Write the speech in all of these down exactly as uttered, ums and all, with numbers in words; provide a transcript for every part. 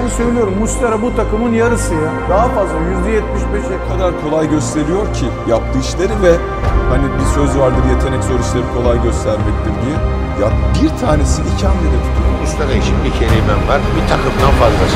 söylüyorum, Muslera bu takımın yarısı ya. Daha fazla, yüzde yetmiş beşe. O kadar kolay gösteriyor ki yaptığı işleri ve hani bir söz vardır, yetenek zor işleri kolay göstermektir diye. Ya bir tanesi iki hamlede tutuyor. Muslera için bir kelimem var, bir takımdan fazlası.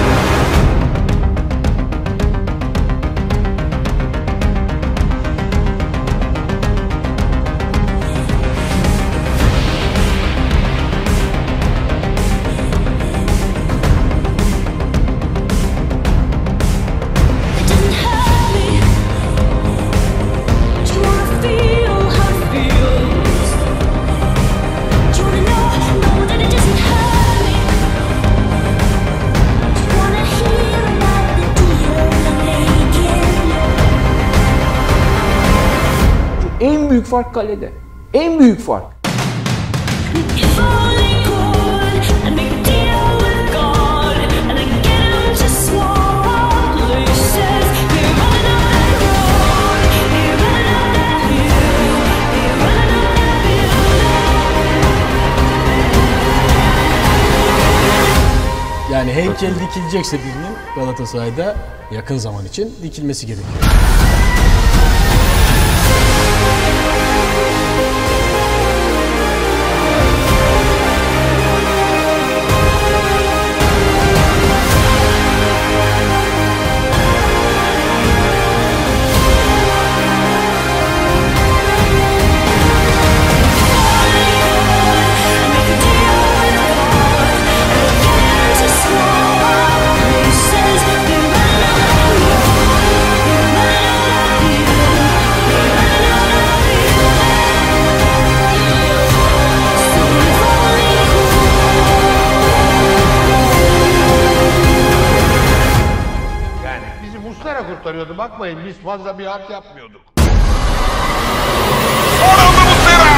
En büyük fark kalede. En büyük fark. Yani heykel dikilecekse birinin Galatasaray'da yakın zaman için dikilmesi gerekiyor. Muslera kurtarıyordu, bakmayın biz fazla bir halt yapmıyorduk. Orada Muslera!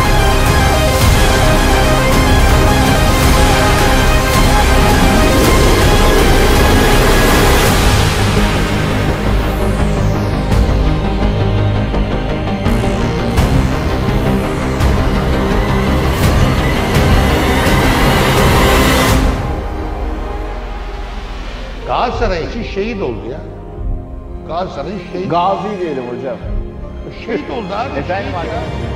Galatasaray için şehit oldu ya. Galatasaray'ın şehit. Gazi diyelim hocam. Şehit oldu abi. Efendim şehit ya.